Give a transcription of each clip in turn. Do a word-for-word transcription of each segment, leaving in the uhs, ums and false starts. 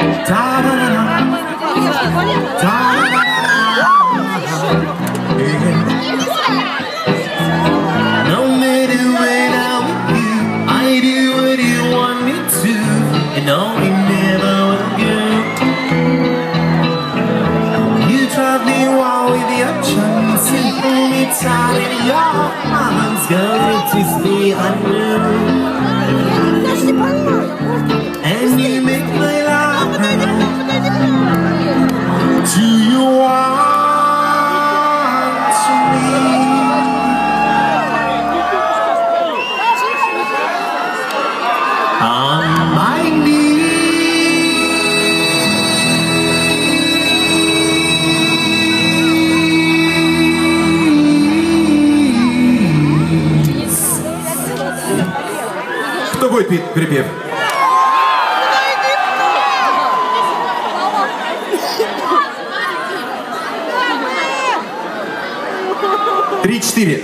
And you make my life do you want to leave? On my knees. Кто будет петь припев? Три-четыре.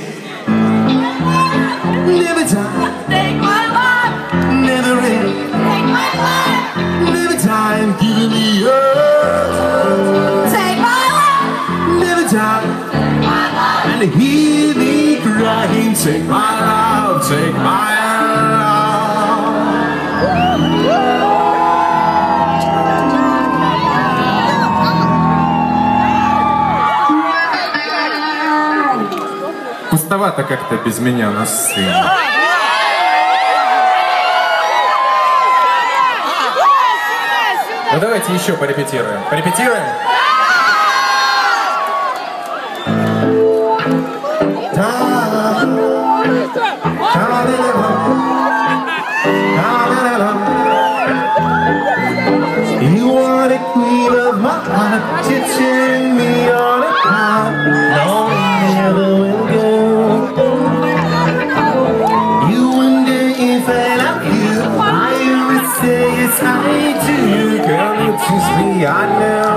Never die, take my life. Never end, take my life. Never die, giving me earth. Take my life. Never die, take my life. And hear me crying, take my love, take my love. Пустовато как-то без меня на сцене. Ну давайте еще порепетируем. Порепетируем? You are the queen of my heart. You're cheering me on a high. No, never will go. You wonder if I love you. I would say yes, I do. Girl, you choose me, I know.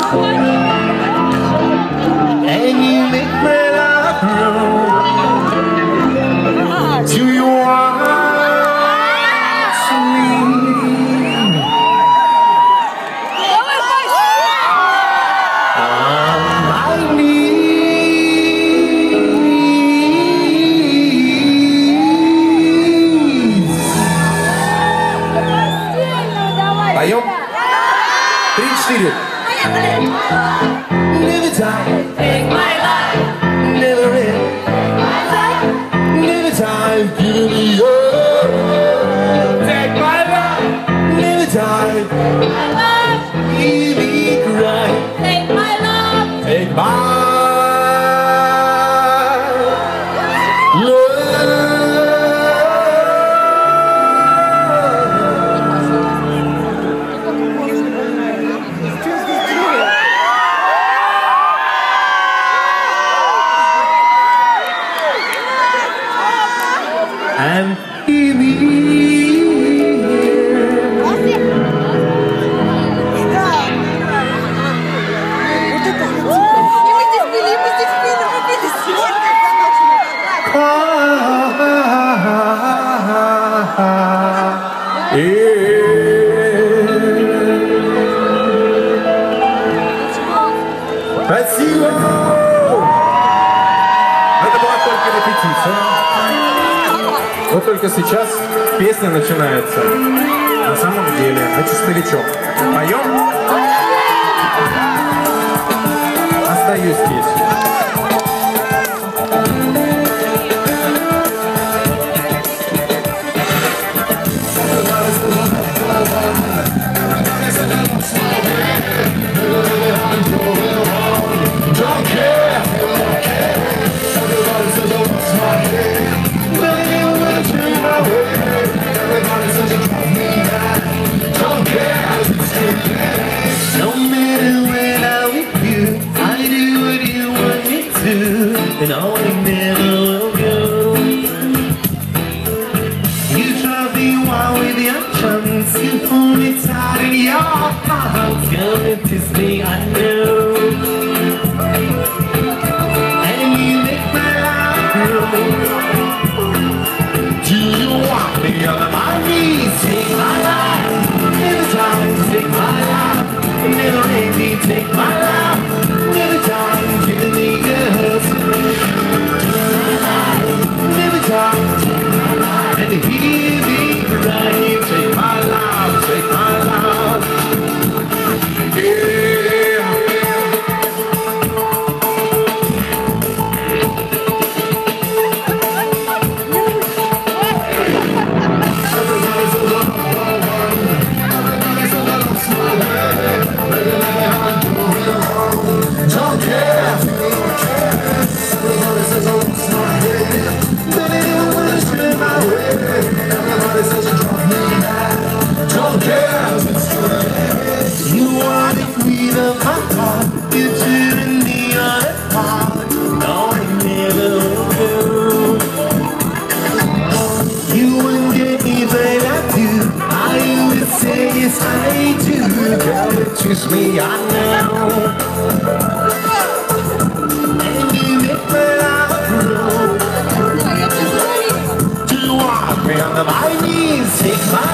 And you make my love grow. Do you want to leave? On my knees. Поем? Три-четыре. Never die, take my life. Never end, my life. Never die, give me your take my life. Never die, my life. Give me cry, take my love, take my love. And in the Спасибо! Это была только репетиция. Вот только сейчас песня начинается. На самом деле, это старичок. Поем? Остаюсь здесь. No matter when I'm with you, I do what you Don't care, everybody says I lost my head, but anyone wanna spin my way. Everybody says you drove me mad. Don't care, you are the queen of my heart. You turn me on a part. No, I never will. You wouldn't get me, but I do. I would say yes, I do. Girl, you choose me, I know. And you make me laugh. Do you want me on my knees? Take my